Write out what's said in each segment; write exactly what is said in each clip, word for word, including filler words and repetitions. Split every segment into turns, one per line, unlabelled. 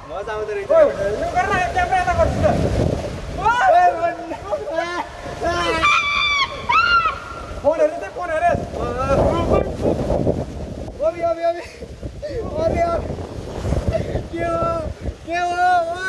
मजा आउँदो रहेछ
यो गर्न क्यामेरा यता गर्छु त फोन हेर्नु त फोन हेरे
ओबी ओबी ओबी ओबी के हो के हो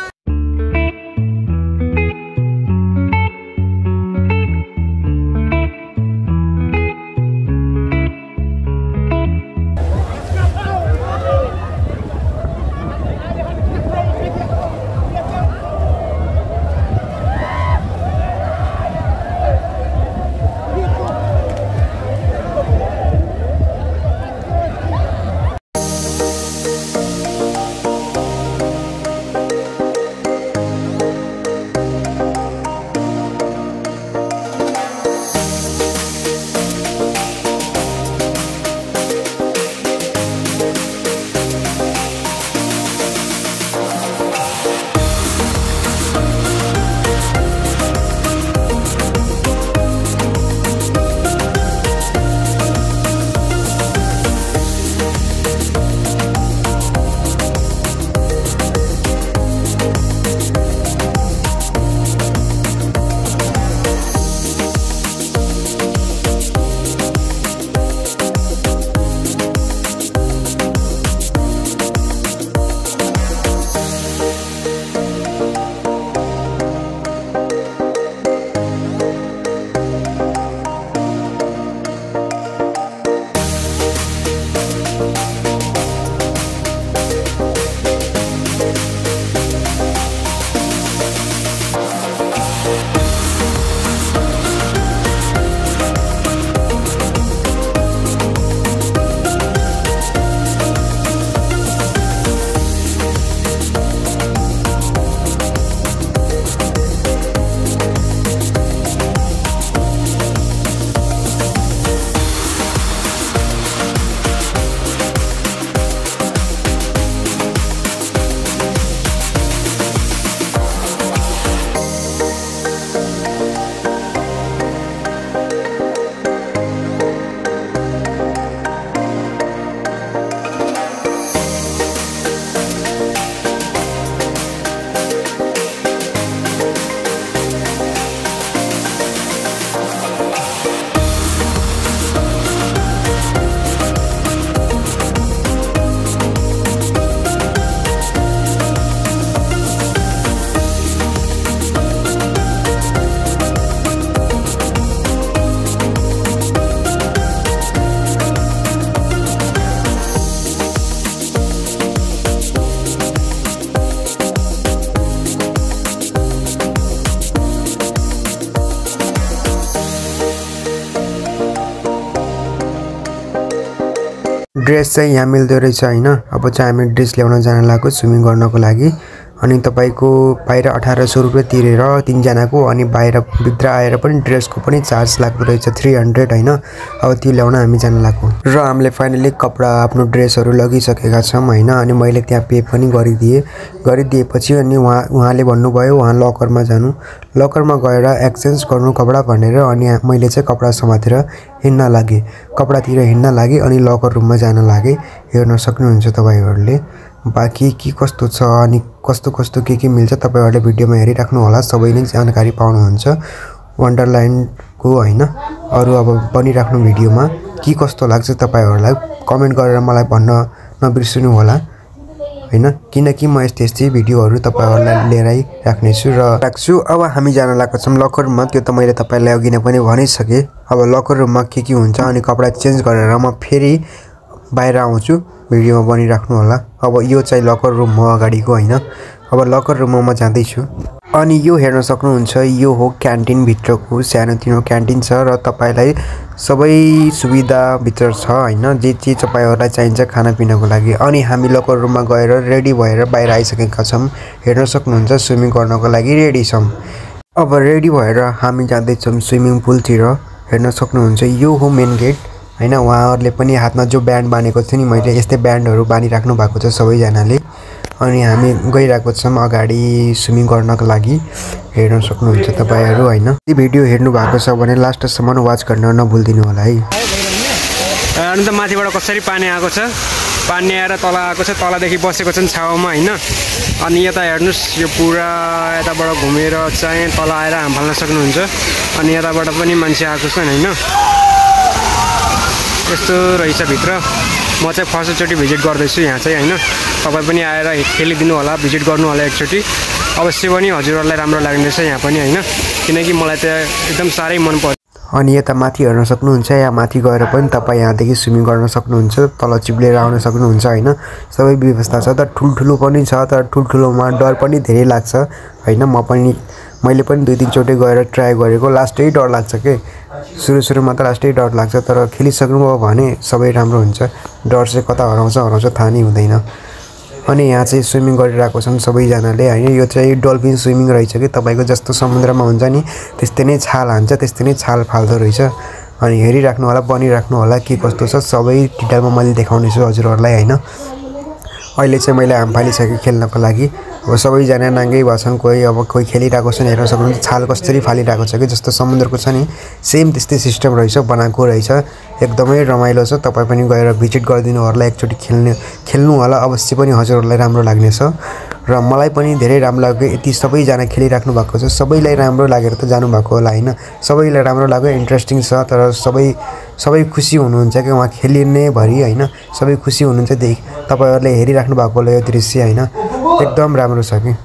ड्रेस चाहिँ यहाँ मिल्दो रहेछ हैन। अब चाहिँ हामी ड्रेस ल्याउन जान लाग्यो स्विमिङ गर्नको लागि। अनि तपाईको बाहिर अठारह सौ रुपैयाँ तिरेर तीन जनाको अनि बाहिर भित्र आएर पनि ड्रेसको पनि चार्ज लाग्दो रहेछ तीन सौ हैन। अब त्यो ल्याउन हामी जान लाग्यो र हामीले फाइनली कपडा आफ्नो ड्रेसहरु लगिसकेका छौं हैन। अनि मैले त्यहाँ पे पनि गरिदिए गरिदिएपछि अनि उहाँ उहाँले भन्नुभयो उहाँ लकरमा जानु, लकरमा गएर एक्सचेन्ज गर्नु कपडा भनेर। अनि मैले चाहिँ कपडा समातेर हिँड्न लागे, कपडातिर हिँड्न लागे अनि लकर रुममा जान लागे। हेर्न सक्नुहुन्छ तपाईहरुले बाकी के कस्तो छ अनि कस्तो कस्तो के के मिल्छ तपाईहरुले भिडियोमा हेरिराख्नु होला, सबै नै जानकारी पाउनुहुन्छ वन्डरल्यान्ड को हैन। अरु अब बनिराख्नु भिडियोमा के कस्तो लाग्छ तपाईहरुलाई कमेन्ट गरेर मलाई भन्न नबिर्सनु होला हैन, किनकि म यस्तै यस्तै भिडियोहरु तपाईहरुलाई लिएरै राख्ने छु र राख्छु। अब हामी जान लागेका छौं लकर रुममा, त्यो त मैले तपाईलाई अघि नै पनि भनिसके। अब लकर रुममा के के हुन्छ अनि कपडा चेन्ज गरेर म फेरि बाहिर आउँछु, भिडियोमा बनिराख्नु होला। अब यो चाहिँ लकर रुम हो अगाडिको हैन। अब लकर रुममा म जाँदै छु। अनि यो हेर्न सक्नुहुन्छ यो हो क्यान्टिन भित्रको सानोतिनो क्यान्टिन छ र तपाईलाई सबै सुविधा भित्र छ हैन, जे जे तपाईहरुलाई चाहिन्छ खानापिनाको लागि। अनि हामी लकर रुममा गएर रेडी भएर बाहिर आइसकेका छौं। हेर्न सक्नुहुन्छ स्विमिङ गर्नको लागि रेडी छौं। अब रेडी भएर हामी जाँदै छौं स्विमिङ पुलतिर। हेर्न सक्नुहुन्छ यो हो मेन गेट हैन। उहाँहरुले पनि हातमा जो ब्यान्ड बानेको थियो नि मैले, यस्तै ब्यान्डहरु बानिराख्नु भएको छ सबैजनाले। अनि हामी गइरहेको छौं अगाडि स्विमिङ गर्नको लागि। हेर्न सक्नुहुन्छ तपाईहरु हैन। यो भिडियो हेर्नु भएको छ भने लास्टसम्म वाच गर्न नभुल्दिनु होला है।
अनि त माथिबाट कसरी पानी आएको छ
पानी आएर तल आएको छ तलदेखि बसेको छन् छाउमा हैन अनि यता हेर्नुस् यो पुरा यताबाट घुमेर चाहिँ तल आएर हाम फाल्न सक्नुहुन्छ अनि यताबाट पनि मान्छे आएको छन् हैन यस्तो रहेछ भित्र म चाहिँ फर्स्ट चोटी भिजिट गर्दैछु यहाँ चाहिँ हैन तपाई पनि आएर खेलिदिनु होला भिजिट गर्नु होला एकचोटी अवश्य पनि हजुरहरुलाई राम्रो लाग्नेछ यहाँ पनि हैन किनकि मलाई त एकदम सारै मन पर्छ
अनि यता माथि हेर्न सक्नुहुन्छ या माथि गएर पनि तपाई यहाँदेखि स्विमिङ गर्न सक्नुहुन्छ तल चिप्लेर आउन सक्नुहुन्छ हैन सबै व्यवस्था छ त ठुलठुलो पनि छ तर ठुलठुलोमा डर पनि धेरै लाग्छ हैन म पनि मैले पनि दुई तीन चोटि गएर ट्राई गरेको लास्टै डर लाग्छ के सुरु सुरुमा त लास्टै डर लाग्छ तर खेलिसक्नुभयो भने सबै राम्रो हुन्छ डर चाहिँ कता हराउँछ हराउँछ थाहा नै हुँदैन अनि यहाँ चाहिँ स्विमिङ गरिरहेको छन् सबैजनाले हैन यो चाहिँ डल्फिन स्विमिङ रहेछ कि तपाईको जस्तो समुद्रमा हुन्छ नि त्यस्तै नै छाल हान्छ त्यस्तै नै छाल फाल्दो रहेछ अनि हेरिराख्नु होला बनिराख्नु होला के कस्तो छ सबै डिटेलमा मैले देखाउने छु हजुरहरुलाई हैन अहिले चाहिँ मैले हाम फालिसके खेल्नको लागि अब सबैजना नाङ्गै भछन् कोही अब कोही खेलिरहेको छन् हेर्न सक्नुहुन्छ छाल कसरी फालिरहेको छ कि जस्तो समुद्रको छ नि सेम त्यस्तै सिस्टम रहेछ बनाएको रहेछ एकदमै रमाइलो छ तपाई पनि गएर भिजिट गरिदिनु होला एकचोटी खेल्ने खेल्नु होला अवश्य पनि हजुरहरुलाई राम्रो लाग्नेछ र मलाई पनि धेरै राम्रो लाग्यो यति सबैजना खेलिराख्नु भएको छ सबैलाई राम्रो लागेर त जानु भएको होला हैन सबैलाई राम्रो लाग्यो इन्ट्रेस्टिङ छ तर सबै सबै खुसी हुनुहुन्छ कि उहाँ खेलिने भरि हैन सबै खुसी हुनुहुन्छ देख तपाईहरुले हेरिराख्नु भएको होला यो दृश्य हैन एकदम राम्रो छ कि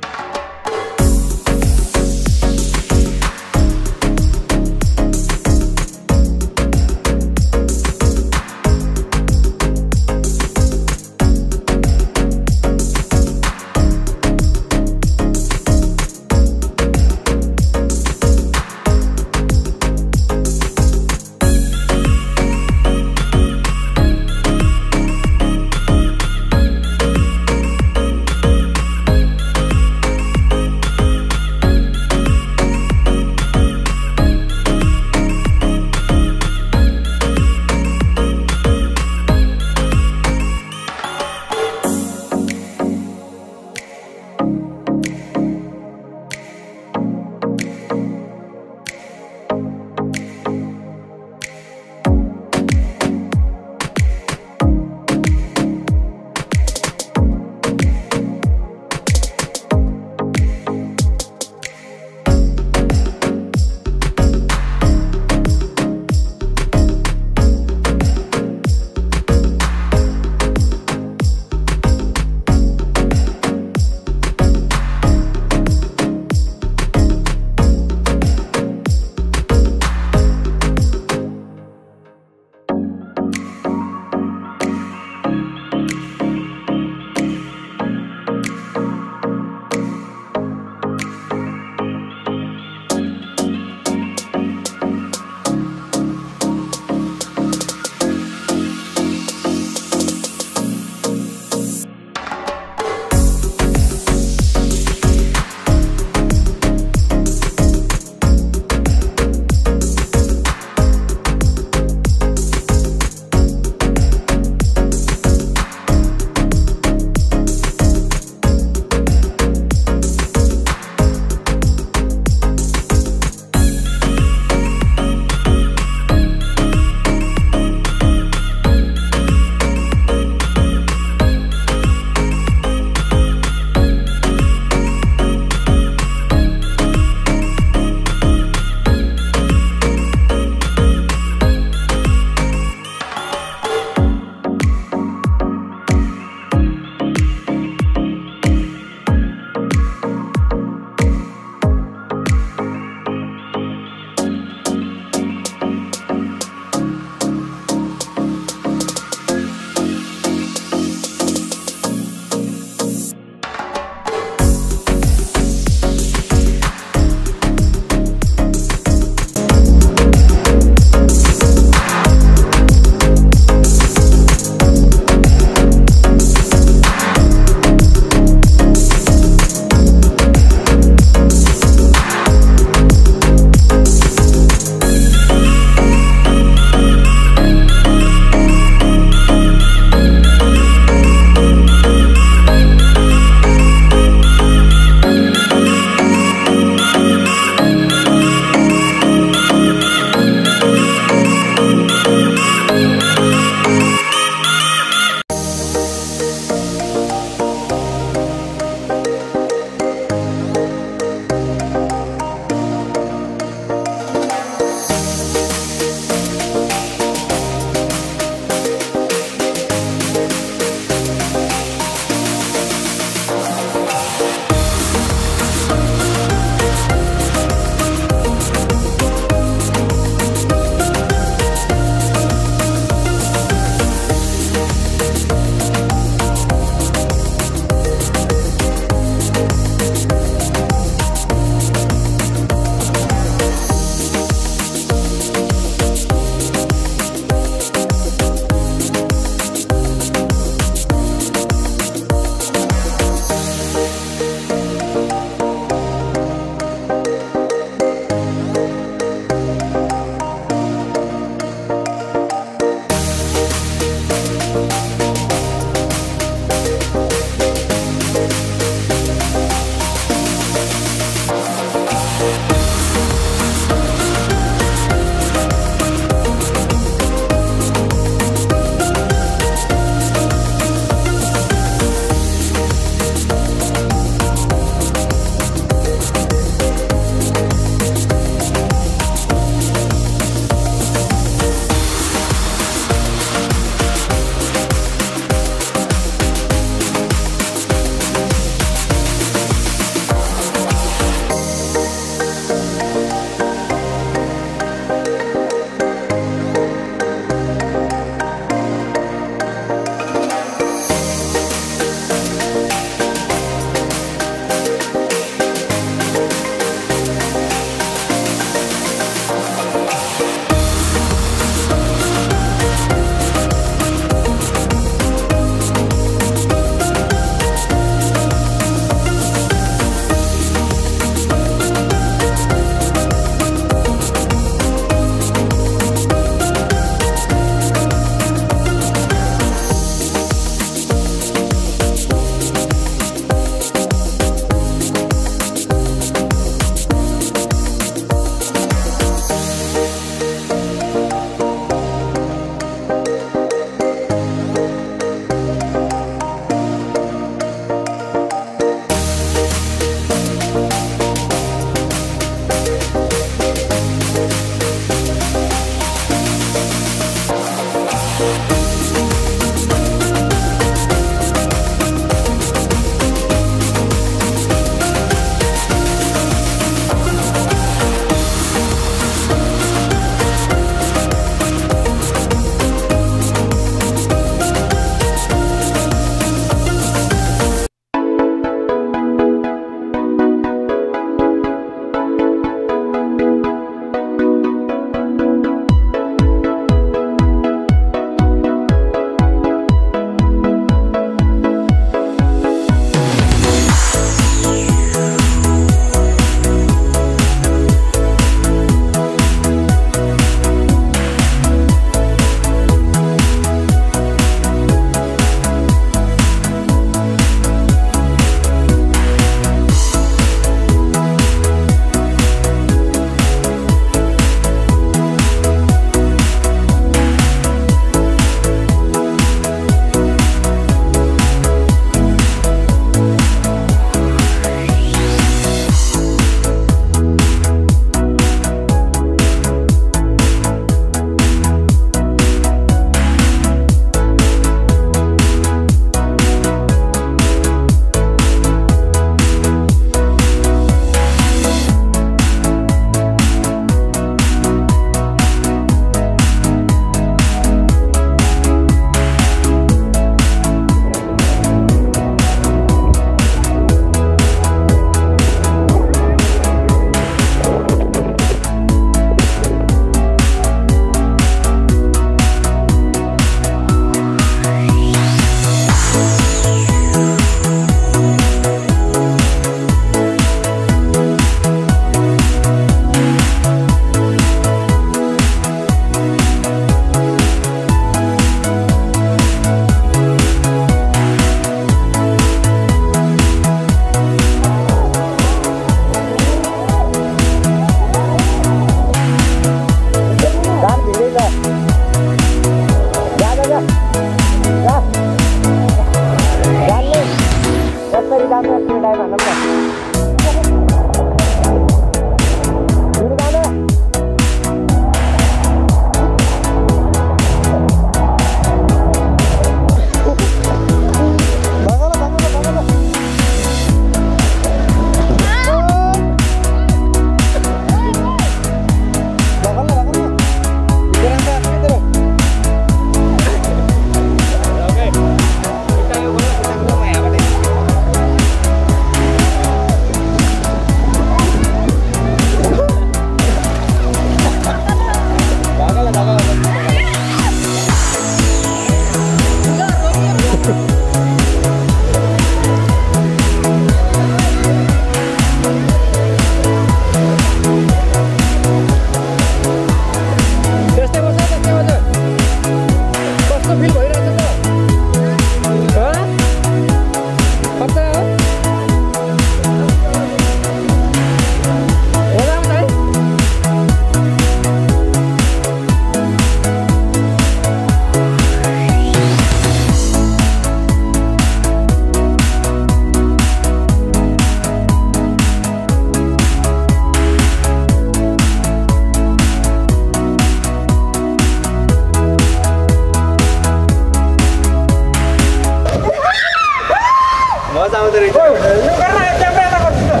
आवाज आउँदो रहेछ
यो गर्न यो क्यामेरा यता गर्छु त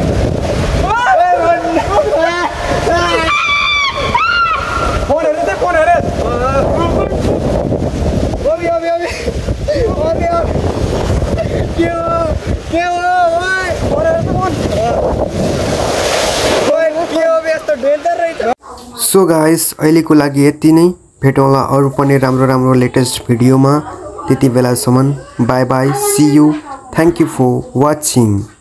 फोन हेर्नु त फोन हेरे
ओबी ओबी ओबी ओबी के हो के हो ओइ
फोन हेर्नु त फोन
ओइ के हो यस्तो डेन्जर रहेछ
सो गाइस अहिलेको लागि यति नै भेटौँला अरू पनि राम्रो राम्रो लेटेस्ट भिडियोमा त्यति बेलासम्म bye bye see you thank you for watching